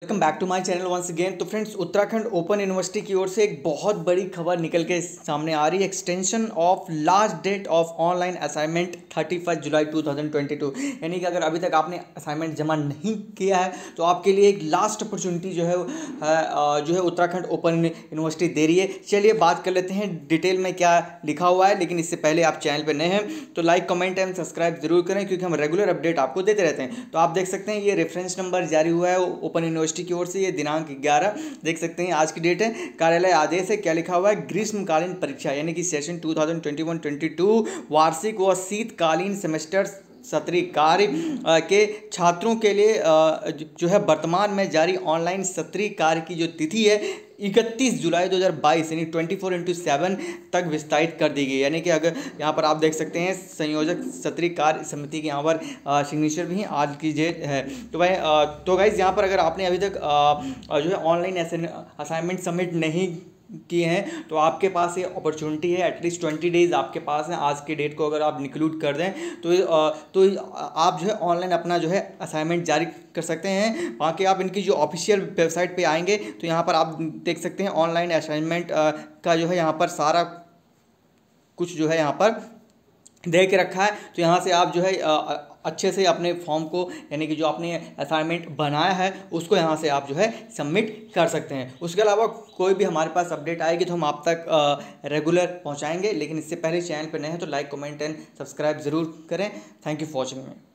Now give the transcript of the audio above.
Welcome back to my channel once again. तो friends, Uttarakhand Open University की ओर से एक बहुत बड़ी खबर निकल के सामने आ रही है। Extension of last date of online assignment 31 July 2022। यानी कि अगर अभी तक आपने असाइनमेंट जमा नहीं किया है तो आपके लिए एक लास्ट अपॉर्चुनिटी जो है उत्तराखंड ओपन यूनिवर्सिटी दे रही है। चलिए बात कर लेते हैं डिटेल में क्या लिखा हुआ है, लेकिन इससे पहले आप चैनल पर नए हैं तो लाइक कमेंट एंड सब्सक्राइब जरूर करें, क्योंकि हम रेगुलर अपडेट आपको देते रहते हैं। तो आप देख सकते हैं ये रेफरेंस नंबर जारी हुआ है ओपन यूनिवर्सिटी की ओर से। ये दिनांक 11 देख सकते हैं, आज की डेट है। कार्यालय आदेश है, क्या लिखा हुआ है? ग्रीष्मकालीन परीक्षा यानी कि सेशन 2021-22 वार्षिक व शीतकालीन सेमेस्टर सत्रीय कार्य के छात्रों के लिए जो है वर्तमान में जारी ऑनलाइन सत्रीय कार्य की जो तिथि है 31 जुलाई 2022 यानी 24/7 तक विस्तारित कर दी गई। यानी कि अगर यहाँ पर आप देख सकते हैं संयोजक सत्रीय कार्य समिति के यहाँ पर सिग्नेचर भी हैं, आज की डेट है। तो गाइज यहाँ पर अगर आपने अभी तक जो है ऑनलाइन असाइनमेंट सबमिट नहीं किए हैं तो आपके पास ये अपॉर्चुनिटी है। एटलीस्ट 20 डेज आपके पास है। आज के डेट को अगर आप इंक्लूड कर दें तो आप जो है ऑनलाइन अपना जो है असाइनमेंट जारी कर सकते हैं। वहाँ के आप इनकी जो ऑफिशियल वेबसाइट पे आएंगे तो यहाँ पर आप देख सकते हैं ऑनलाइन असाइनमेंट का जो है यहाँ पर सारा कुछ जो है यहाँ पर दे के रखा है। तो यहाँ से आप जो है अच्छे से अपने फॉर्म को यानी कि जो आपने असाइनमेंट बनाया है उसको यहाँ से आप जो है सबमिट कर सकते हैं। उसके अलावा कोई भी हमारे पास अपडेट आएगी तो हम आप तक रेगुलर पहुँचाएंगे, लेकिन इससे पहले चैनल पर नए हैं तो लाइक कमेंट एंड सब्सक्राइब ज़रूर करें। Thank you for watching me.